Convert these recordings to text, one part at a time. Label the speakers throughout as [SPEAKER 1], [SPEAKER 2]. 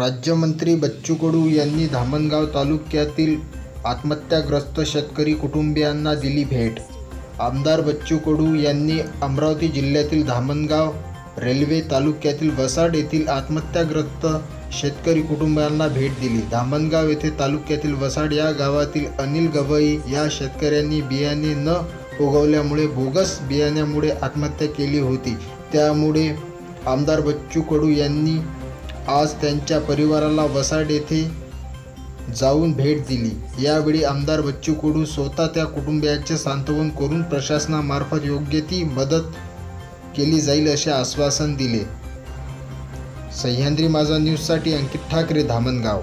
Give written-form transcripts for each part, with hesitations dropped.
[SPEAKER 1] राज्यमंत्री बच्चू कडू यांनी धामणगाव तालुक्यातील आत्महत्याग्रस्त शेतकरी कुटुंबियांना दिली भेट. आमदार बच्चू कडू यांनी अमरावती जिल्ह्यातील धामणगाव रेल्वे तालुक्यातील वसाड येथील आत्महत्याग्रस्त शेतकरी कुटुंबियांना भेट दिली. धामणगाव येथे तालुक्यातील वसाड या गावातील अनिल गवई या शेतकऱ्यांनी बियाणे न उगवल्यामुळे बोगस बियाण्यामुळे आत्महत्या केली होती. त्यामुळे आमदार बच्चू कडू यांनी आज त्यांच्या परिवाराला वसाड येथे जाऊन भेट दिली. यावेळी आमदार बच्चू कडू स्वतः त्या कुटुंबियांचे सांत्वन करून प्रशासनामार्फत योग्य ती मदत केली जाईल असे आश्वासन दिले. सह्याद्री माझा न्यूजसाठी अंकित ठाकरे, धामणगाव.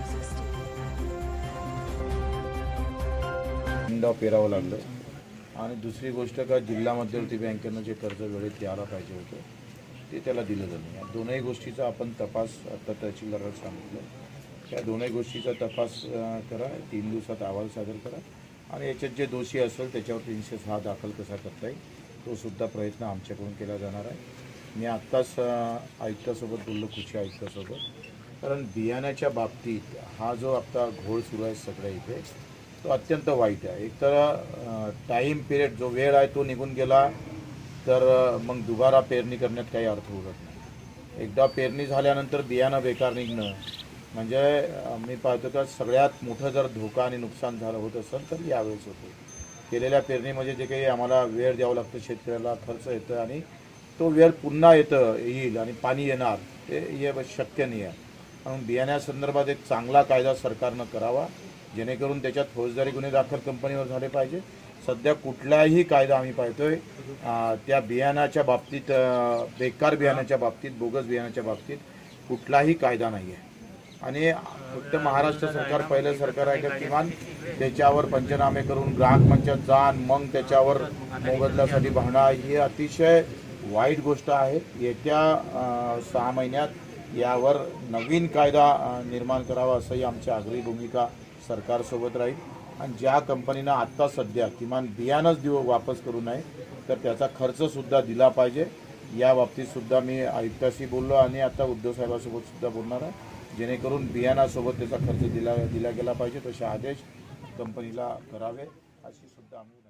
[SPEAKER 2] पेरावं लागलं. आणि दुसरी गोष्ट का जिल्हा मध्यवर्ती बँकेनं जे कर्ज वेळेत द्यायला पाहिजे होतं ते त्याला दिलं जातं. या दोनही गोष्टीचा आपण तपास आता तहसीलदाराला सांगितलं. त्या दोनही गोष्टीचा तपास करा, 3 दिवसात अहवाल सादर करा आणि याच्यात जे दोषी असेल त्याच्यावर 306 दाखल कसा करता येईल तो सुद्धा प्रयत्न आमच्याकडून केला जाणार आहे. मी आत्ताच आयुक्तासोबत बोललो, कृषी आयुक्तासोबत. कारण बियाण्याच्या बाबतीत हा जो आता घोळ सुरू आहे सगळ्या इथे तो अत्यंत वाईट आहे. एक तर टाईम पिरियड जो वेळ आहे तो निघून गेला तर मग दुबारा पेरणी करण्यात काही अर्थ उरत नाही. एकदा पेरणी झाल्यानंतर बियाणं बेकार निघणं म्हणजे मी पाहतो का सगळ्यात मोठं जर धोका आणि नुकसान झालं होत असेल तर यावेळेस होतं. केलेल्या पेरणीमध्ये जे काही आम्हाला वेळ द्यावं लागतं, शेतकऱ्याला खर्च येतं आणि तो वेळ पुन्हा येईल आणि पाणी येणार ते शक्य नाही आहे. म्हणून बियाण्यासंदर्भात एक चांगला कायदा सरकारनं करावा जेणेकरून त्याच्यात फौजदारी गुन्हे दाखल कंपनीवर झाले पाहिजे. सध्या कुठलाही कायदा आम्ही पाहतोय त्या बियाण्याच्या बाबतीत, बेकार बियाण्याच्या बाबतीत, बोगस बियाण्याच्या बाबतीत कुठलाही कायदा नाही आहे. आणि फक्त महाराष्ट्र सरकार पहिलं सरकार आहे का किमान त्याच्यावर पंचनामे करून ग्राहक मंचात जाण मग त्याच्यावर मोबदल्यासाठी भांडा, ही अतिशय वाईट गोष्ट आहे. येत्या 6 महिन्यात यावर नवीन कायदा निर्माण करावा असंही आमची आग्रही भूमिका सरकारसोबत राहील. आणि ज्या कंपनीनं आत्ता सध्या किमान बियाणंच वापस करू नये तर त्याचा खर्चसुद्धा दिला पाहिजे. या बाबतीत सुद्धा मी आयुक्ताशी बोललो आणि आता उद्धव साहेबांसोबत सुद्धा बोलणार आहे जेणेकरून बियाणासोबत त्याचा खर्च दिला गेला पाहिजे. तसे आदेश कंपनीला करावे अशी सुद्धा आम्ही